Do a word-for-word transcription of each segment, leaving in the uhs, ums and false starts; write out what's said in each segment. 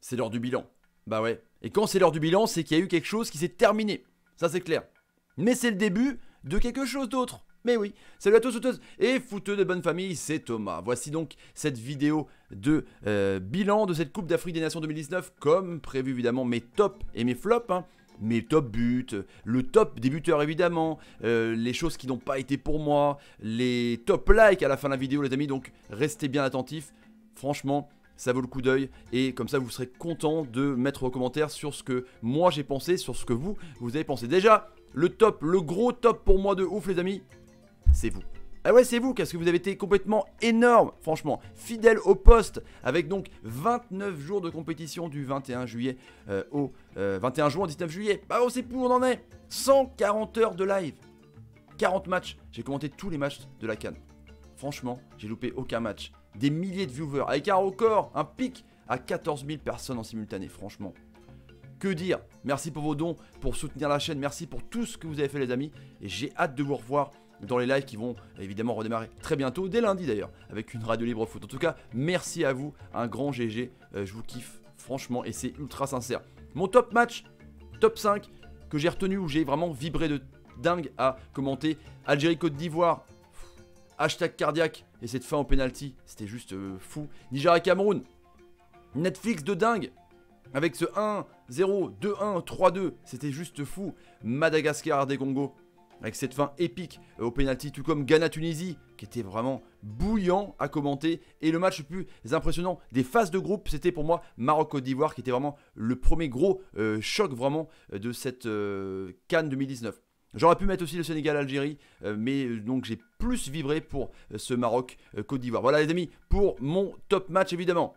c'est l'heure du bilan. Bah ouais. Et quand c'est l'heure du bilan, c'est qu'il y a eu quelque chose qui s'est terminé. Ça c'est clair. Mais c'est le début de quelque chose d'autre. Mais oui, salut à tous, footeuses et footeux de bonne famille, c'est Thomas. Voici donc cette vidéo de euh, bilan de cette Coupe d'Afrique des Nations deux mille dix-neuf. Comme prévu évidemment mes tops et mes flops. Hein. Mes top buts, le top des buteurs évidemment, euh, les choses qui n'ont pas été pour moi, les top likes à la fin de la vidéo les amis. Donc restez bien attentifs, franchement ça vaut le coup d'œil. Et comme ça vous serez content de mettre vos commentaires sur ce que moi j'ai pensé, sur ce que vous, vous avez pensé. Déjà, le top, le gros top pour moi de ouf les amis, c'est vous. Ah ouais c'est vous, parce que vous avez été complètement énorme, franchement, fidèle au poste, avec donc vingt-neuf jours de compétition du vingt et un juillet euh, au euh, vingt et un juin au dix-neuf juillet. Bah on sait plus où on en est, cent quarante heures de live, quarante matchs, j'ai commenté tous les matchs de la CAN. Franchement, j'ai loupé aucun match, des milliers de viewers, avec un record, un pic à quatorze mille personnes en simultané, franchement. Que dire? Merci pour vos dons, pour soutenir la chaîne, merci pour tout ce que vous avez fait les amis, et j'ai hâte de vous revoir dans les lives qui vont évidemment redémarrer très bientôt, dès lundi d'ailleurs, avec une radio libre foot. En tout cas, merci à vous, un grand G G, euh, je vous kiffe franchement et c'est ultra sincère. Mon top match, top cinq, que j'ai retenu où j'ai vraiment vibré de dingue à commenter, Algérie-Côte d'Ivoire, hashtag cardiaque et cette fin au penalty, c'était juste euh, fou. Nigeria-Cameroun, Netflix de dingue, avec ce un zéro, deux un, trois deux, c'était juste fou. Madagascar des Congo, avec cette fin épique au penalty, tout comme Ghana-Tunisie, qui était vraiment bouillant à commenter. Et le match le plus impressionnant des phases de groupe, c'était pour moi Maroc-Côte d'Ivoire, qui était vraiment le premier gros euh, choc vraiment de cette euh, CAN deux mille dix-neuf. J'aurais pu mettre aussi le Sénégal-Algérie, euh, mais euh, donc j'ai plus vibré pour euh, ce Maroc-Côte d'Ivoire. Voilà les amis, pour mon top match évidemment.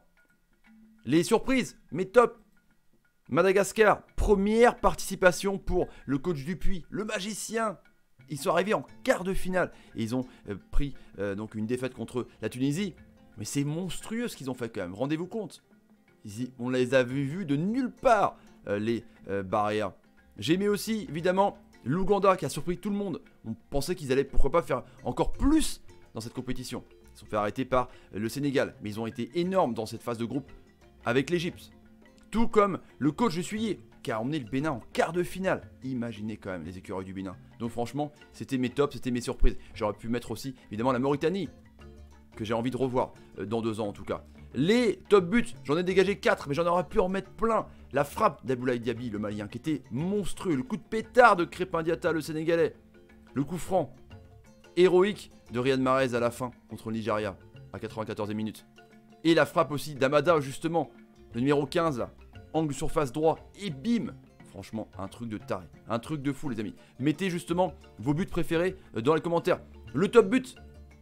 Les surprises, mes tops. Madagascar, première participation pour le coach Dupuis, le magicien. Ils sont arrivés en quart de finale et ils ont euh, pris euh, donc une défaite contre la Tunisie. Mais c'est monstrueux ce qu'ils ont fait quand même, rendez-vous compte. Ils, on les avait vus de nulle part, euh, les euh, barrières. J'ai aimé aussi évidemment l'Ouganda qui a surpris tout le monde. On pensait qu'ils allaient pourquoi pas faire encore plus dans cette compétition. Ils se sont fait arrêter par le Sénégal, mais ils ont été énormes dans cette phase de groupe avec l'Égypte. Tout comme le coach de Suyer qui a emmené le Bénin en quart de finale. Imaginez quand même les écureuils du Bénin. Donc franchement, c'était mes tops, c'était mes surprises. J'aurais pu mettre aussi évidemment la Mauritanie, que j'ai envie de revoir euh, dans deux ans en tout cas. Les top buts, j'en ai dégagé quatre, mais j'en aurais pu en mettre plein. La frappe d'Abdoulaye Diaby, le Malien, qui était monstrueux. Le coup de pétard de Crépin Diatta, le Sénégalais. Le coup franc héroïque de Riyad Mahrez à la fin contre le Nigeria, à quatre-vingt-quatorzième minute. Et la frappe aussi d'Amada, justement, le numéro quinze là. Angle surface droit et bim. Franchement, un truc de taré. Un truc de fou les amis. Mettez justement vos buts préférés dans les commentaires. Le top but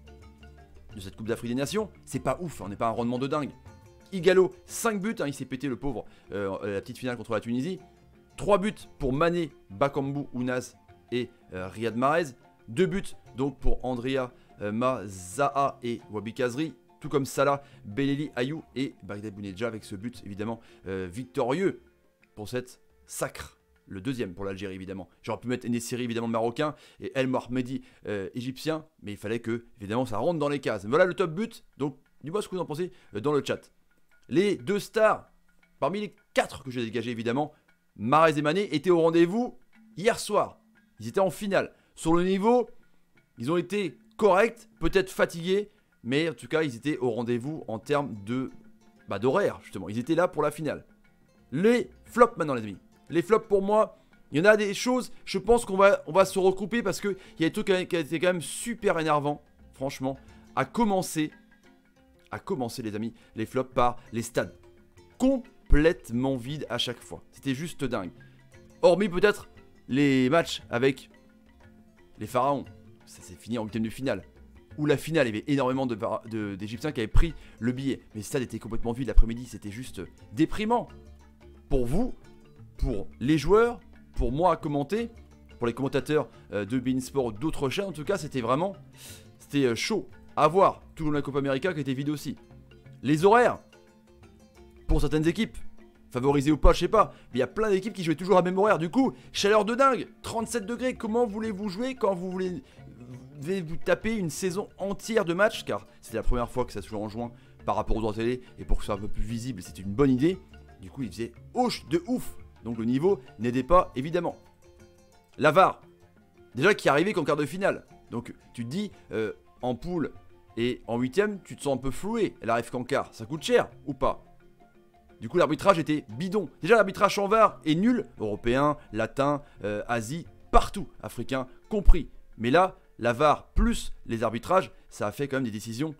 de cette Coupe d'Afrique des Nations, c'est pas ouf, on n'est pas un rendement de dingue. Igalo, cinq buts, hein, il s'est pété le pauvre, euh, la petite finale contre la Tunisie. trois buts pour Mané, Bakambu, Ounas et euh, Riyad Mahrez. deux buts donc pour Andrea, euh, Mazaha et Wabi Kazri. Tout comme Salah, Beleli, Ayou et Bagdad Bounedjah avec ce but évidemment euh, victorieux pour cette sacre. Le deuxième pour l'Algérie évidemment. J'aurais pu mettre Nessiri évidemment marocain et El Mohamedi euh, égyptien. Mais il fallait que évidemment ça rentre dans les cases. Voilà le top but. Donc dis-moi ce que vous en pensez euh, dans le chat. Les deux stars, parmi les quatre que j'ai dégagés évidemment, Mahrez et Mané étaient au rendez-vous hier soir. Ils étaient en finale. Sur le niveau, ils ont été corrects, peut-être fatigués. Mais en tout cas, ils étaient au rendez-vous en termes de bah, d'horaire, justement. Ils étaient là pour la finale. Les flops maintenant, les amis. Les flops pour moi, il y en a des choses, je pense qu'on va, on va se regrouper parce qu'il y a des trucs qui étaient quand même super énervants, franchement. À commencer, à commencer, les amis, les flops par les stades. Complètement vides à chaque fois. C'était juste dingue. Hormis peut-être les matchs avec les Pharaons. Ça s'est fini en huitième de finale. Où la finale, il y avait énormément d'Égyptiens qui avaient pris le billet. Mais le stade était complètement vide l'après-midi, c'était juste déprimant. Pour vous, pour les joueurs, pour moi à commenter, pour les commentateurs de beIN Sport ou d'autres chaînes, en tout cas, c'était vraiment c'était chaud à voir. Tout le long de la Copa América qui était vide aussi. Les horaires, pour certaines équipes, favorisées ou pas, je sais pas, mais il y a plein d'équipes qui jouaient toujours à même horaire. Du coup, chaleur de dingue, trente-sept degrés, comment voulez-vous jouer quand vous voulez... devez vous taper une saison entière de matchs, car c'était la première fois que ça se joue en juin par rapport aux droits télé, et pour que ce soit un peu plus visible, c'était une bonne idée. Du coup, il faisait hoche de ouf. Donc le niveau n'aidait pas, évidemment. La V A R, déjà qui arrivait qu'en quart de finale. Donc tu te dis, euh, en poule et en huitième, tu te sens un peu floué. Elle arrive qu'en quart. Ça coûte cher ou pas? Du coup, l'arbitrage était bidon. Déjà, l'arbitrage en V A R est nul. Européen, latin, euh, Asie, partout. Africain compris. Mais là, la V A R plus les arbitrages, ça a fait quand même des décisions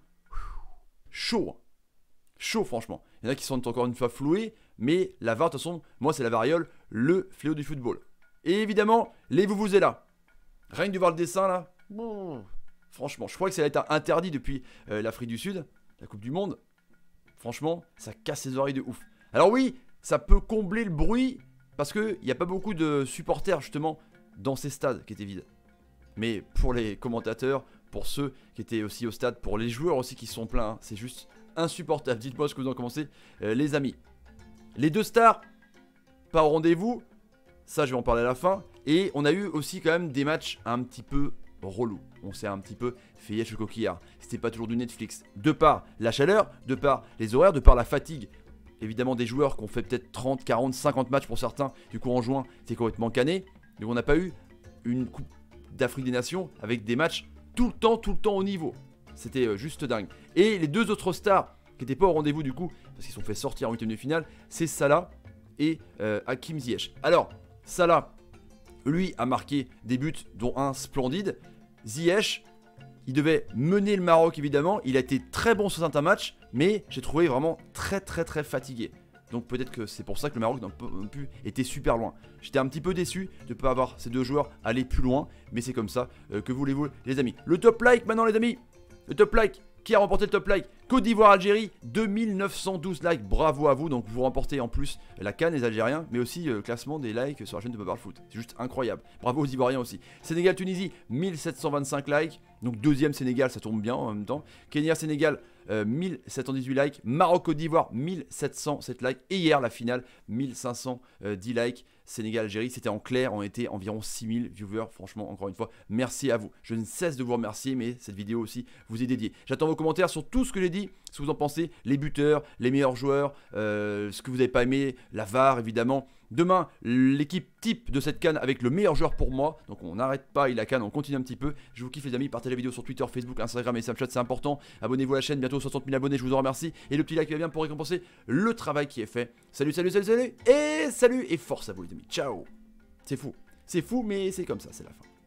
chaud. Hein. Chaud, franchement. Il y en a qui sont encore une fois floués. Mais la V A R, de toute façon, moi, c'est la variole, le fléau du football. Et évidemment, les vuvuzelas. Rien que de voir le dessin, là. Bon, franchement, je crois que ça va être interdit depuis euh, l'Afrique du Sud, la Coupe du Monde. Franchement, ça casse les oreilles de ouf. Alors oui, ça peut combler le bruit parce qu'il n'y a pas beaucoup de supporters justement dans ces stades qui étaient vides. Mais pour les commentateurs, pour ceux qui étaient aussi au stade, pour les joueurs aussi qui sont pleins, hein, c'est juste insupportable. Dites-moi ce que vous en pensez, euh, les amis. Les deux stars, pas au rendez-vous, ça je vais en parler à la fin. Et on a eu aussi quand même des matchs un petit peu relou. On s'est un petit peu fait yèche le coquillard. C'était pas toujours du Netflix. De par la chaleur, de par les horaires, de par la fatigue. Évidemment des joueurs qui ont fait peut-être trente, quarante, cinquante matchs pour certains. Du coup en juin, c'est complètement cané. Donc on n'a pas eu une Coupe d'Afrique des Nations avec des matchs tout le temps, tout le temps au niveau. C'était juste dingue. Et les deux autres stars qui n'étaient pas au rendez-vous du coup, parce qu'ils sont fait sortir en huitième de finale, c'est Salah et euh, Hakim Ziyech. Alors, Salah, lui a marqué des buts dont un splendide. Ziyech, il devait mener le Maroc évidemment. Il a été très bon sur certains matchs, mais j'ai trouvé vraiment très très très fatigué. Donc peut-être que c'est pour ça que le Maroc n'a pas pu été super loin. J'étais un petit peu déçu de ne pas avoir ces deux joueurs aller plus loin, mais c'est comme ça. Euh, que voulez-vous les amis? Le top like maintenant les amis. Le top like. Qui a remporté le top like? Côte d'Ivoire-Algérie, deux mille neuf cent douze likes, bravo à vous. Donc vous remportez en plus la CAN les Algériens, mais aussi le euh, classement des likes sur la chaîne de Papa Foot. C'est juste incroyable, bravo aux Ivoiriens aussi. Sénégal-Tunisie, mille sept cent vingt-cinq likes, donc deuxième Sénégal, ça tombe bien en même temps. Kenya-Sénégal, euh, mille sept cent dix-huit likes. Maroc-Côte d'Ivoire, mille sept cent sept likes. Et hier la finale, mille cinq cent dix likes. Sénégal-Algérie, c'était en clair, on était environ six mille viewers, franchement, encore une fois, merci à vous. Je ne cesse de vous remercier, mais cette vidéo aussi vous est dédiée. J'attends vos commentaires sur tout ce que j'ai dit, ce que vous en pensez, les buteurs, les meilleurs joueurs, euh, ce que vous n'avez pas aimé, la V A R évidemment. Demain, l'équipe type de cette CAN avec le meilleur joueur pour moi. Donc on n'arrête pas, il la CAN, on continue un petit peu. Je vous kiffe les amis, partagez la vidéo sur Twitter, Facebook, Instagram et Snapchat, c'est important. Abonnez-vous à la chaîne, bientôt soixante mille abonnés, je vous en remercie. Et le petit like qui va bien pour récompenser le travail qui est fait. Salut, salut, salut, salut. Et salut et force à vous les amis. Ciao. C'est fou, c'est fou mais c'est comme ça, c'est la fin.